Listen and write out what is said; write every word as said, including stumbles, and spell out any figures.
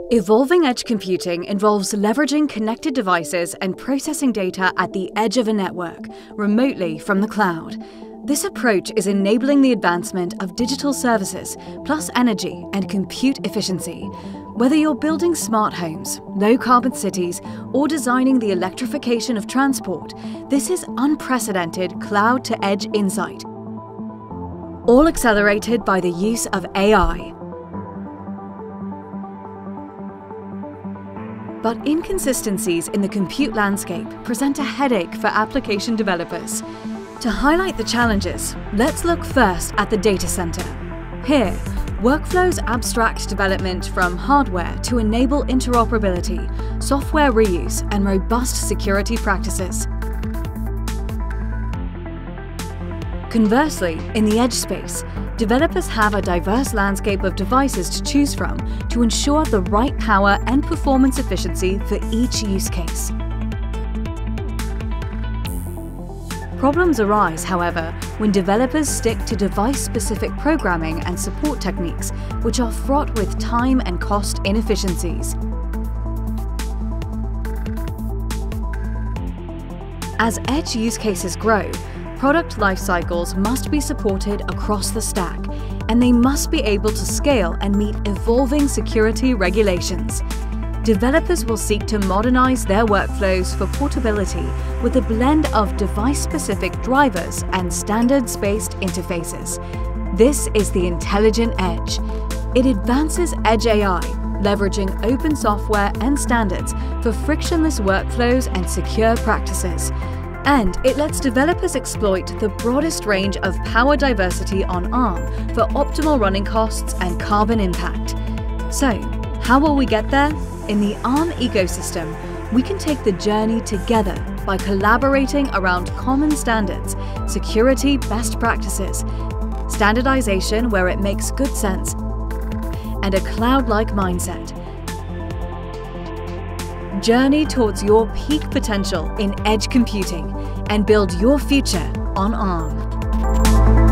Evolving edge computing involves leveraging connected devices and processing data at the edge of a network, remotely from the cloud. This approach is enabling the advancement of digital services, plus energy and compute efficiency. Whether you're building smart homes, low-carbon cities, or designing the electrification of transport, this is unprecedented cloud-to-edge insight, all accelerated by the use of A I. But inconsistencies in the compute landscape present a headache for application developers. To highlight the challenges, let's look first at the data center. Here, workflows abstract development from hardware to enable interoperability, software reuse, and robust security practices. Conversely, in the edge space, developers have a diverse landscape of devices to choose from to ensure the right power and performance efficiency for each use case. Problems arise, however, when developers stick to device-specific programming and support techniques, which are fraught with time and cost inefficiencies. As edge use cases grow, product life cycles must be supported across the stack, and they must be able to scale and meet evolving security regulations. Developers will seek to modernize their workflows for portability with a blend of device-specific drivers and standards-based interfaces. This is the intelligent edge. It advances edge A I, leveraging open software and standards for frictionless workflows and secure practices. And it lets developers exploit the broadest range of power diversity on ARM for optimal running costs and carbon impact. So, how will we get there? In the ARM ecosystem, we can take the journey together by collaborating around common standards, security best practices, standardization where it makes good sense, and a cloud-like mindset. Journey towards your peak potential in edge computing and build your future on ARM.